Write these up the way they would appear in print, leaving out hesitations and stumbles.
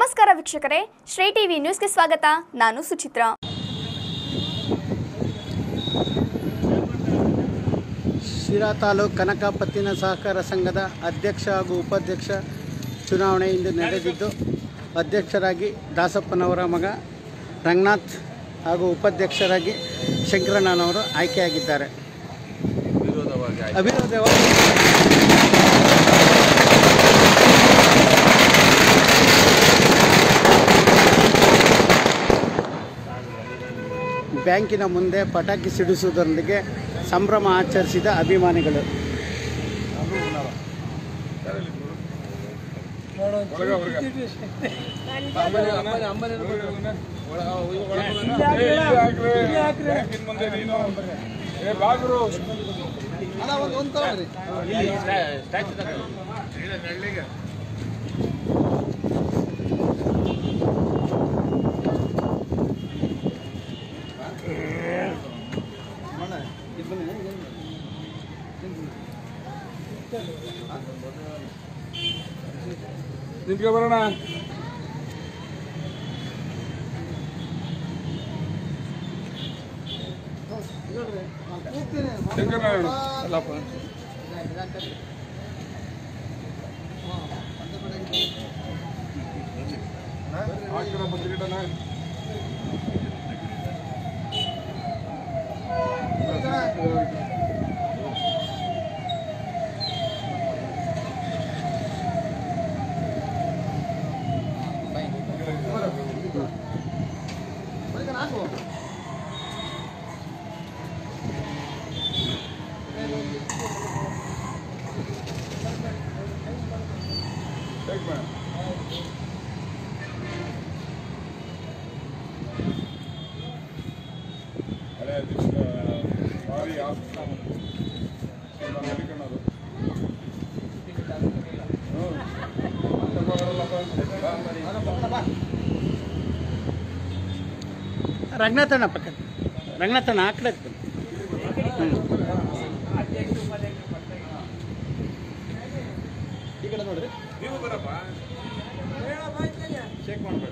ನಮಸ್ಕಾರ ವೀಕ್ಷಕರೇ, ಶ್ರೀ ಟಿವಿ ನ್ಯೂಸ್ಗೆ ಸ್ವಾಗತ. ನಾನು ಸುಚಿತ್ರಾ. ಶಿರಾ ತಾಲೂಕು ಕನಕ ಪತ್ತಿನ ಸಹಕಾರ ಸಂಘದ ಅಧ್ಯಕ್ಷ ಹಾಗೂ ಉಪಾಧ್ಯಕ್ಷ ಚುನಾವಣೆ ಇಂದು ನಡೆದಿದ್ದು, ಅಧ್ಯಕ್ಷರಾಗಿ ದಾಸಪ್ಪನವರ ಮಗ ರಂಗನಾಥ್ ಹಾಗೂ ಉಪಾಧ್ಯಕ್ಷರಾಗಿ ಶಂಕರಣ್ಣನವರು ಆಯ್ಕೆಯಾಗಿದ್ದಾರೆ. ಅವಿರೋಧವಾಗಿ ಬ್ಯಾಂಕಿನ ಮುಂದೆ ಪಟಾಕಿ ಸಿಡಿಸುವುದರೊಂದಿಗೆ ಸಂಭ್ರಮ ಆಚರಿಸಿದ ಅಭಿಮಾನಿಗಳು. ನಿಂತ್ಕೊ ಬರೋಣ. ರಂಗನಾಥಣ್ಣ ಪಕ್ಕ ರಂಗನಾಥಣ್ಣ ಆ ಕಡೆ ಈ ಕಡೆ ನೋಡ್ರಿ, ನೀವು ಬರಪ್ಪ, ಚೆಕ್ ಮಾಡಬೇಡ.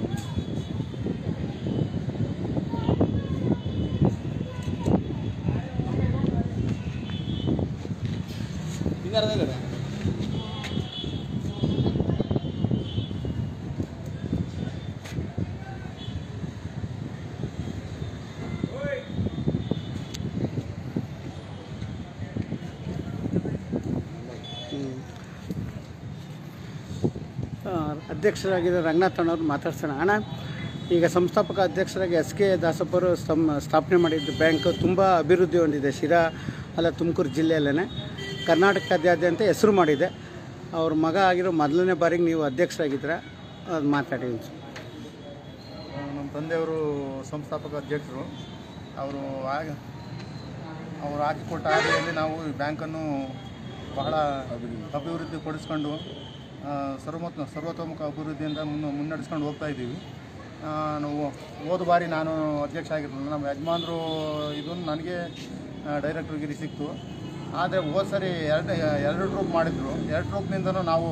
ಅಧ್ಯಕ್ಷರಾಗಿದ್ದ ರಂಗನಾಥಣ್ಣವ್ರು ಮಾತಾಡ್ಸೋಣ. ಅಣ್ಣ, ಈಗ ಸಂಸ್ಥಾಪಕ ಅಧ್ಯಕ್ಷರಾಗಿ SK ದಾಸಪ್ಪರು ಸ್ಥಾಪನೆ ಮಾಡಿದ್ದು ಬ್ಯಾಂಕ್ ತುಂಬ ಅಭಿವೃದ್ಧಿ ಹೊಂದಿದೆ. ಶಿರಾ ಅಲ್ಲ, ತುಮಕೂರು ಜಿಲ್ಲೆಯಲ್ಲೇ ಕರ್ನಾಟಕದಾದ್ಯಂತ ಹೆಸರು ಮಾಡಿದೆ. ಅವ್ರ ಮಗ ಆಗಿರೋ ಮೊದಲನೇ ಬಾರಿಗೆ ನೀವು ಅಧ್ಯಕ್ಷರಾಗಿದ್ದೀರ, ಅದು ಮಾತಾಡಿ. ನಮ್ಮ ತಂದೆಯವರು ಸಂಸ್ಥಾಪಕ ಅಧ್ಯಕ್ಷರು. ಅವರು ಹಾಕಿಕೊಟ್ಟ ಹಾದಿಯಲ್ಲಿ ನಾವು ಈ ಬ್ಯಾಂಕನ್ನು ಬಹಳ ಅಭಿವೃದ್ಧಿ ಪಡಿಸ್ಕೊಂಡು ಸರ್ವತೋಮುಖ ಅಭಿವೃದ್ಧಿಯಿಂದ ಮುನ್ನಡೆಸ್ಕೊಂಡು ಹೋಗ್ತಾ ಇದ್ದೀವಿ. ಹೋದ ಬಾರಿ ನಾನು ಅಧ್ಯಕ್ಷ ಆಗಿರಲಿಲ್ಲ, ನಮ್ಮ ಯಜಮಾನರು ಇದನ್ನು ನನಗೆ ಡೈರೆಕ್ಟ್ರಿಗಿರಿ ಸಿಕ್ತು. ಆದರೆ ಹೋದ ಸರಿ ಎರಡು ಟ್ರೂಪ್ ಮಾಡಿದ್ರು. ಎರಡು ಟ್ರೂಪ್ನಿಂದನೂ ನಾವು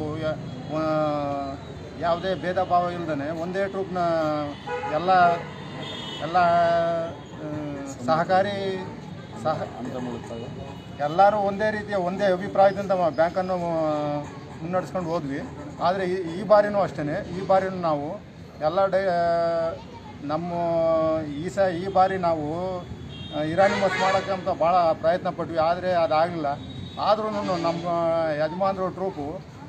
ಯಾವುದೇ ಭೇದ ಭಾವ ಇಲ್ಲದೇ ಒಂದೇ ಟ್ರೂಪ್ನ ಎಲ್ಲ ಸಹಕಾರಿ ಎಲ್ಲರೂ ಒಂದೇ ರೀತಿಯ ಒಂದೇ ಅಭಿಪ್ರಾಯದಿಂದ ಬ್ಯಾಂಕನ್ನು ಮುನ್ನಡೆಸ್ಕೊಂಡು ಹೋದ್ವಿ. ಆದರೆ ಈ ಬಾರಿನೂ ಅಷ್ಟೇ, ಈ ಬಾರಿನೂ ನಾವು ಎಲ್ಲ ನಮ್ಮ ಈ ಬಾರಿ ನಾವು ಇರಾನಿಮಸ್ ಮಾಡೋಕ್ಕೆ ಅಂತ ಭಾಳ ಪ್ರಯತ್ನ ಪಟ್ವಿ. ಆದರೆ ಅದಾಗಲಿಲ್ಲ. ಆದ್ರೂ ನಮ್ಮ ಯಜಮಾನರು ಟ್ರೂಪು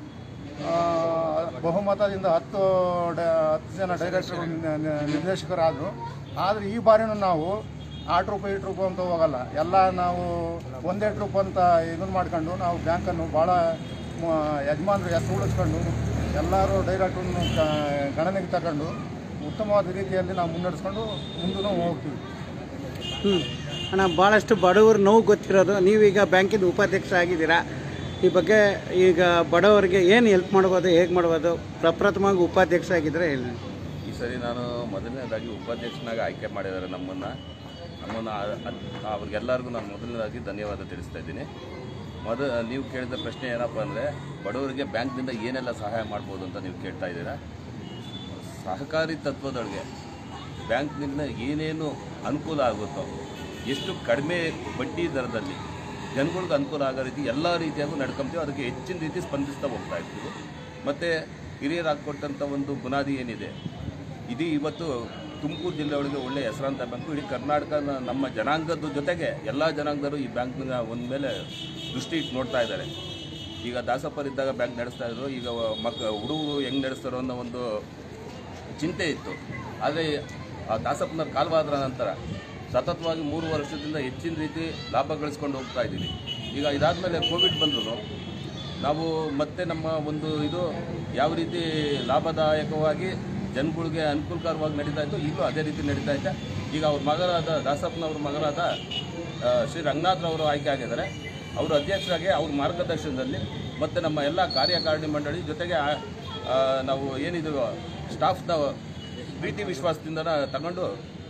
ಬಹುಮತದಿಂದ 10 ಜನ ಡೈರೆಕ್ಟರ್ ನಿರ್ದೇಶಕರಾದರು. ಆದರೆ ಈ ಬಾರಿನೂ ನಾವು ಆ ಟ್ರೂಪು ಈ ಟ್ರೂಪು ಅಂತ ಹೋಗಲ್ಲ, ಎಲ್ಲ ನಾವು ಒಂದೇ ಟ್ರೂಪ್ ಅಂತ ಇದನ್ನು ಮಾಡ್ಕೊಂಡು ನಾವು ಬ್ಯಾಂಕನ್ನು ಭಾಳ ಯಜಮಾನರು ಹೆಸರು ಉಳಿಸ್ಕೊಂಡು ಎಲ್ಲರೂ ಡೈರೆಕ್ಟ್ರನ್ನು ಗಣನೆಗೆ ತಗೊಂಡು ಉತ್ತಮವಾದ ರೀತಿಯಲ್ಲಿ ನಾವು ಮುನ್ನಡೆಸ್ಕೊಂಡು ಮುಂದೂ ಹೋಗ್ತೀವಿ. ಅಣ್ಣ, ಭಾಳಷ್ಟು ಬಡವರು ನೋವು ಗೊತ್ತಿರೋದು, ನೀವೀಗ ಬ್ಯಾಂಕಿನ ಉಪಾಧ್ಯಕ್ಷ ಆಗಿದ್ದೀರಾ. ಈ ಬಗ್ಗೆ ಈಗ ಬಡವರಿಗೆ ಏನು ಹೆಲ್ಪ್ ಮಾಡ್ಬೋದು, ಹೇಗೆ ಮಾಡ್ಬೋದು? ಪ್ರಪ್ರಥಮವಾಗಿ ಉಪಾಧ್ಯಕ್ಷ ಆಗಿದ್ದರೆ ಹೇಳಿ. ಈ ಸರಿ ನಾನು ಮೊದಲನೇದಾಗಿ ಉಪಾಧ್ಯಕ್ಷನಾಗಿ ಆಯ್ಕೆ ಮಾಡಿದ್ದಾರೆ ನಮ್ಮನ್ನು ಅವ್ರಿಗೆಲ್ಲರಿಗೂ ನಾನು ಮೊದಲನೇದಾಗಿ ಧನ್ಯವಾದ ತಿಳಿಸ್ತಾ ಇದ್ದೀನಿ. ನೀವು ಕೇಳಿದ ಪ್ರಶ್ನೆ ಏನಪ್ಪ ಅಂದರೆ, ಬಡವರಿಗೆ ಬ್ಯಾಂಕ್ನಿಂದ ಏನೆಲ್ಲ ಸಹಾಯ ಮಾಡ್ಬೋದು ಅಂತ ನೀವು ಕೇಳ್ತಾ ಇದ್ದೀರಾ. ಸಹಕಾರಿ ತತ್ವದೊಳಗೆ ಬ್ಯಾಂಕ್ನಿಂದ ಏನೇನು ಅನುಕೂಲ ಆಗುತ್ತೋ ಎಷ್ಟು ಕಡಿಮೆ ಬಡ್ಡಿ ದರದಲ್ಲಿ ಜನಗಳಿಗೆ ಅನುಕೂಲ ಆಗೋ ರೀತಿ ಎಲ್ಲ ರೀತಿಯಾಗೂ ನಡ್ಕೊಂತೀವಿ. ಅದಕ್ಕೆ ಹೆಚ್ಚಿನ ರೀತಿ ಸ್ಪಂದಿಸ್ತಾ ಹೋಗ್ತಾ ಇರ್ತೀವಿ. ಮತ್ತು ಹಿರಿಯರು ಹಾಕ್ಕೊಟ್ಟಂಥ ಒಂದು ಬುನಾದಿ ಏನಿದೆ, ಇದು ಇವತ್ತು ತುಮಕೂರು ಜಿಲ್ಲೆ ಒಳಗೆ ಒಳ್ಳೆಯ ಹೆಸರಾಂತ ಬ್ಯಾಂಕು. ಇಡೀ ಕರ್ನಾಟಕ ನಮ್ಮ ಜನಾಂಗದ ಜೊತೆಗೆ ಎಲ್ಲ ಜನಾಂಗದವರು ಈ ಬ್ಯಾಂಕ್ನ ಒಂದು ಮೇಲೆ ದೃಷ್ಟಿ ಇಟ್ಟು ನೋಡ್ತಾ ಇದ್ದಾರೆ. ಈಗ ದಾಸಪ್ಪರಿದ್ದಾಗ ಬ್ಯಾಂಕ್ ನಡೆಸ್ತಾ ಇದ್ರು, ಈಗ ಹುಡುಗರು ಹೆಂಗೆ ನಡೆಸ್ತಾರೋ ಅನ್ನೋ ಒಂದು ಚಿಂತೆ ಇತ್ತು. ಆದರೆ ಆ ದಾಸಪ್ಪನವ್ರ ಕಾಲವಾದ ನಂತರ ಸತತವಾಗಿ 3 ವರ್ಷದಿಂದ ಹೆಚ್ಚಿನ ರೀತಿ ಲಾಭ ಗಳಿಸ್ಕೊಂಡು ಹೋಗ್ತಾ ಇದ್ದೀವಿ. ಈಗ ಇದಾದಮೇಲೆ ಕೋವಿಡ್ ಬಂದರೂ ನಾವು ಮತ್ತೆ ನಮ್ಮ ಒಂದು ಇದು ಯಾವ ರೀತಿ ಲಾಭದಾಯಕವಾಗಿ ಜನಗಳಿಗೆ ಅನುಕೂಲಕರವಾಗಿ ನಡೀತಾ ಇತ್ತು, ಈಗಲೂ ಅದೇ ರೀತಿ ನಡೀತಾ ಇದೆ. ಈಗ ಅವ್ರ ಮಗನಾದ ದಾಸಪ್ಪನವ್ರ ಮಗನಾದ ಶ್ರೀ ರಂಗನಾಥ್ರವರು ಆಯ್ಕೆ ಆಗಿದ್ದಾರೆ. ಅವರು ಅಧ್ಯಕ್ಷರಾಗಿ ಅವ್ರ ಮಾರ್ಗದರ್ಶನದಲ್ಲಿ ಮತ್ತು ನಮ್ಮ ಎಲ್ಲ ಕಾರ್ಯಕಾರಿಣಿ ಮಂಡಳಿ ಜೊತೆಗೆ ನಾವು ಏನಿದು ಸ್ಟಾಫ್ನ ಪ್ರೀತಿ ವಿಶ್ವಾಸದಿಂದ ತಗೊಂಡು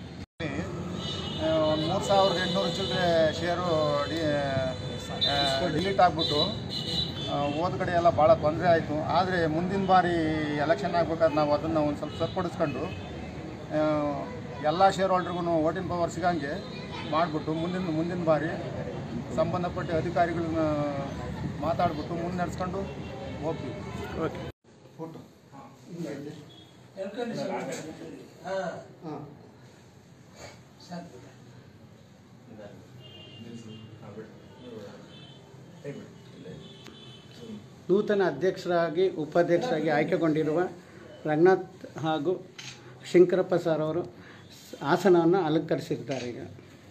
ಒಂದು 3,800 ಚಿಲ್ಲರೆ ಶೇರು ಡಿಲೀಟ್ ಆಗಿಬಿಟ್ಟು ಹೋದ ಕಡೆ ಎಲ್ಲ ಭಾಳ ತೊಂದರೆ ಆಯಿತು. ಆದರೆ ಮುಂದಿನ ಬಾರಿ ಎಲೆಕ್ಷನ್ ಆಗ್ಬೇಕಾದ್ರೆ ನಾವು ಅದನ್ನು ಒಂದು ಸ್ವಲ್ಪ ಸರಿಪಡಿಸ್ಕೊಂಡು ಎಲ್ಲ ಶೇರ್ ಹೋಲ್ಡ್ರಿಗೂ ವೋಟಿಂಗ್ ಪವರ್ ಸಿಗಂಗೆ ಮಾಡಿಬಿಟ್ಟು ಮುಂದಿನ ಬಾರಿ ಸಂಬಂಧಪಟ್ಟ ಅಧಿಕಾರಿಗಳನ್ನ ಮಾತಾಡ್ಬಿಟ್ಟು ಮುನ್ನಡೆಸ್ಕೊಂಡು ಹೋಗ್ತೀವಿ. ಓಕೆ. ಫೋಟೋ ನೂತನ ಅಧ್ಯಕ್ಷರಾಗಿ ಉಪಾಧ್ಯಕ್ಷರಾಗಿ ಆಯ್ಕೆಗೊಂಡಿರುವ ರಂಗನಾಥ್ ಹಾಗೂ ಶಂಕರಪ್ಪ ಸರ್ ಅವರು ಆಸನವನ್ನು ಅಲಂಕರಿಸಿದ್ದಾರೆ. ಈಗ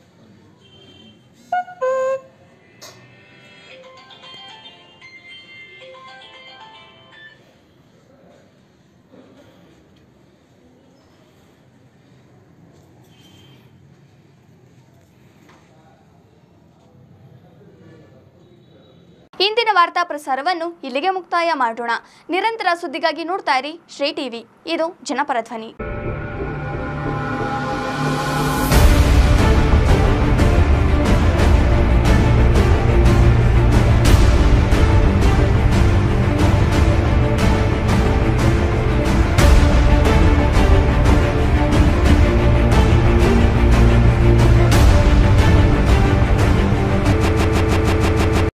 ಇಂದಿನ ವಾರ್ತಾ ಪ್ರಸಾರವನ್ನು ಇಲ್ಲಿಗೆ ಮುಕ್ತಾಯ ಮಾಡೋಣ. ನಿರಂತರ ಸುದ್ದಿಗಾಗಿ ನೋಡ್ತಾ ಇರಿ ಶ್ರೀ ಟಿವಿ. ಇದು ಜನಪರ ಧ್ವನಿ.